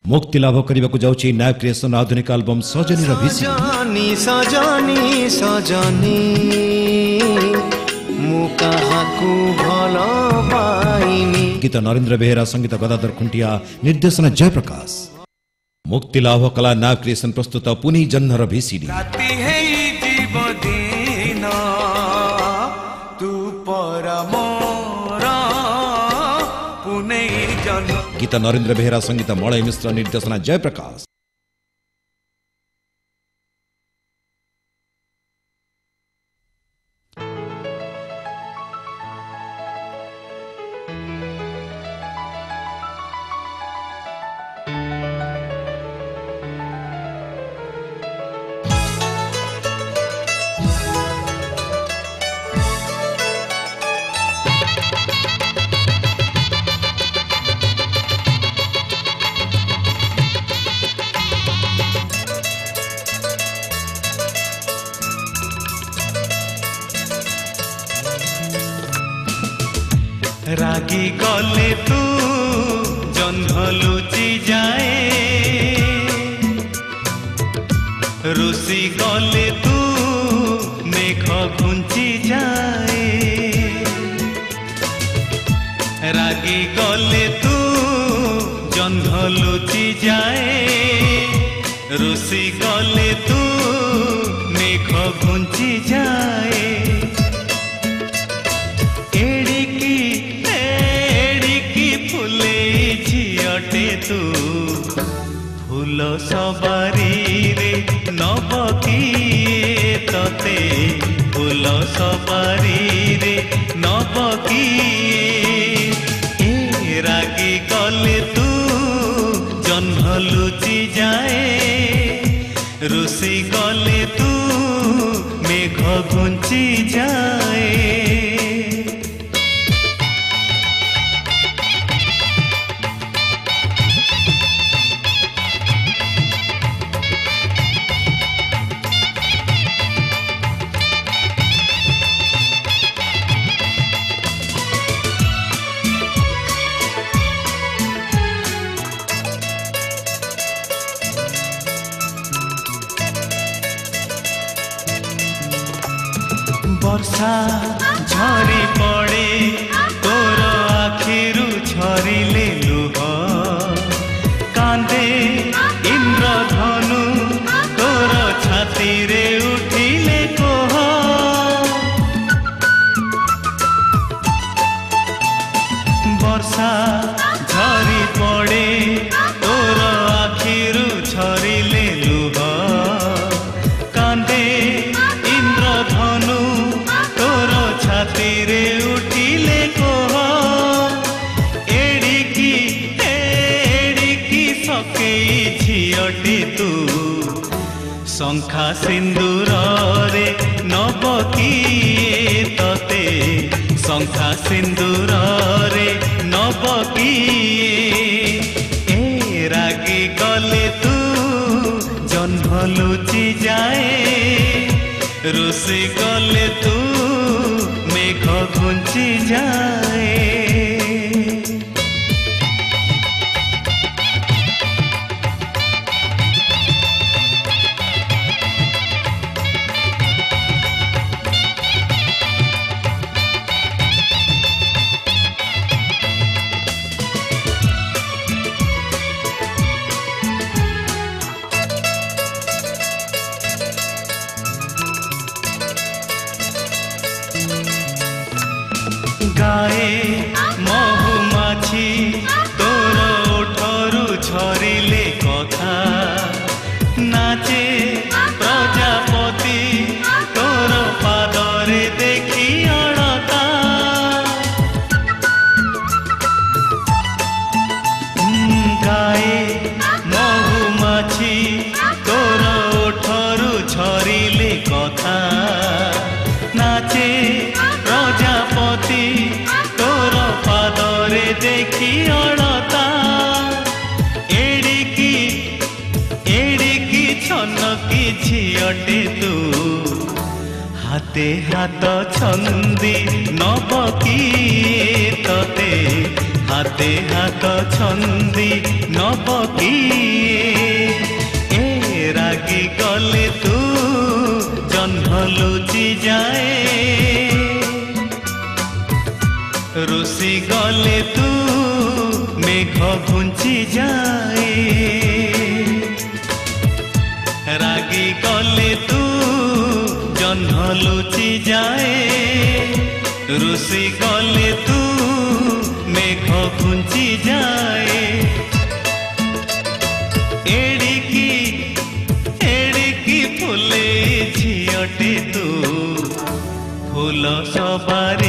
मुक्ति लाभ करने को जाउची न्याय क्रिएशन आधुनिक एल्बम सजनी र सजनी सजनी सजनी मु काहाकू भलो पाइनी। गीत नरेंद्र बेहेरा, संगीत गदाधर खुंटिया, निर्देशन जयप्रकाश। मुक्ति लाभ कला न्याय क्रिएशन प्रस्तुत पुनी जन्नर भिसिडी। राति है जीव दिन तू परमोरा पुने जन। गीत नरेंद्र बेहेरा, संगीत मलय मिश्र, निर्देशन जयप्रकाश। रागी गले तू जन्म लुचि जाए, रुसी गले तू मेघ घुंची जाए। रागी गले तू जन्म लुचि जाए, रुसी गले तू मेघ घुंची जाए। तू फूल सबारी रे नब किए तते, फूल सबारी रे नब किए। ए रागी गले तू जन्म लुचि जाए, रुसी गले तू मेघ घुंची जाए। वर्षा झरी पड़े तोर आखिरु झरिले लुह, कांदे इंद्रधनु तोर छाती रे उठिले कोह। वर्षा झरी पड़े तोर आखिरु झरिले लुह, कांदे इंद्रधनु छातीरे उठिले कोह। एड़िकी सकेई झियटी तू, शंखा सिंदूर रे नब किए तते, शंखा सिंदूर रे नब किए। ए रागी गले तू जन्म लुचि जाए, रुसी गले तू मेघ घुंची जाए। गाए महुमाछी तोर ओठरू झरिले कथा, नाचे प्रजापति तोर पादरे देखी अड़ता। गाए महुमाछी तोर ओठरू झरिले कथा, नाचे प्रजापति तोर पादरे देखी अड़ता। एड़िकी छनकी झियटे तू, हाथे हाथ छंदी नब किए तते, हाते हाथ छंदी नब किए ए रागी गले तू जह्न लुचि जाए रुसी गले तू मेघ घुंची जाए रागी गले तू जह्न लुचि जाए रुसी गले तू मेघ घुंची जाए एड़िकी फुले झियटे तू फूल सवारी